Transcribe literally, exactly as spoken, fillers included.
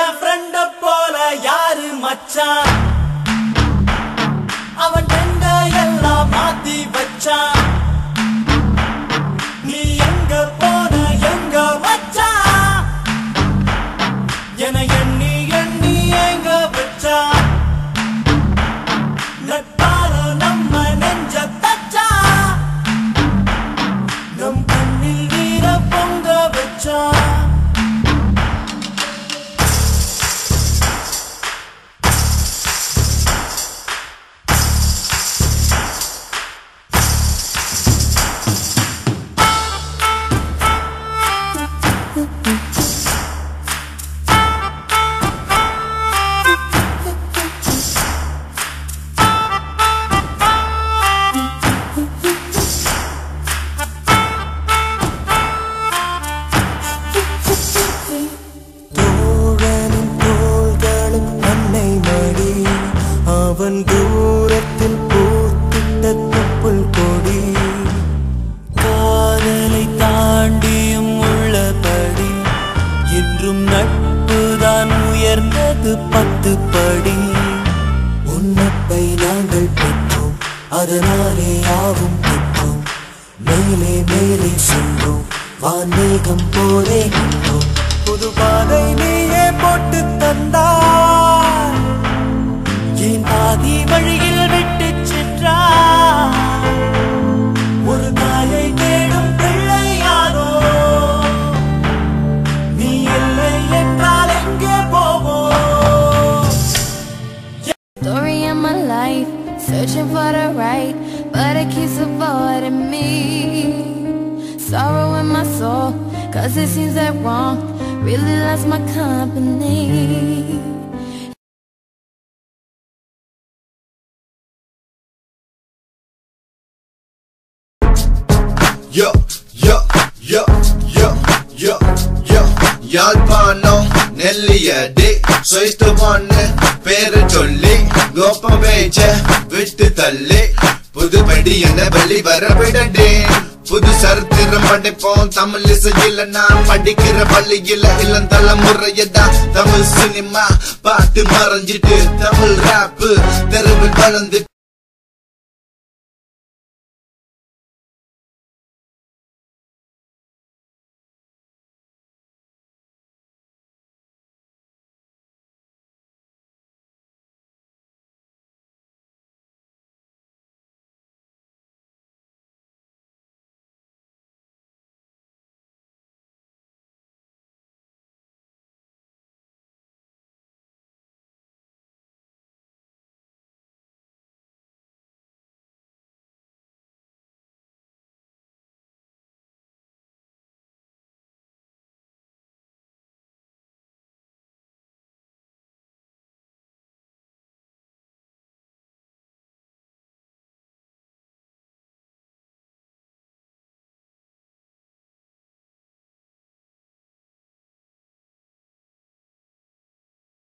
என் ஃப்ரெண்ட போல யாரு மச்சான் அவன் எங்க எல்லாம் மாத்தி வச்சான் நீ எங்க போன எங்க மச்சான் என எண்ணி எண்ணி எங்க வச்சான் நட்பால நம்ம நெஞ்ச தச்சா நம் கண்ணில் வீர பொங்க வச்சா அவன் தூரத்தில் பூத்திட்ட தொப்புள் கொடி காதலை தாண்டியும் உள்ளபடி என்றும் நட்புதான் உயர்ந்தது பத்து படி உன்னப்பை நாங்கள் பெற்றோம் அதனாலே யாவும் பெற்றோம் மேலே மேலே சென்றோம் வான்மேகம் போலே நின்றோம் புது பாதை நீயே போட்டு தந்தாய் என் பாதி வழியில் விட்டு சென்றாய் ஒரு தாயை தேடும் பிள்ளையாரோ நீ இல்லை என்றால் எங்கே போவோம் Story of my life, searching for the right, but it keeps avoiding me. Sorrow in my soul, cause it seems that wrong really loves my company. Yo, yo, yo, yo, yo, yo Yalpano, Nelliyade Soituvane, Pera Cholli Gopa Vecha, Vittu Thalli Pudu Padi Enna Velli Varavidade புது சரித்திரம் படைப்போம் தமிழ் இசையில நான் படிக்கிற பள்ளியில இளம் தலைமுறையதான் Tamil cinema பாட்டு மறைஞ்சிட்டு Tamil wrap தெருவில் வளர்ந்து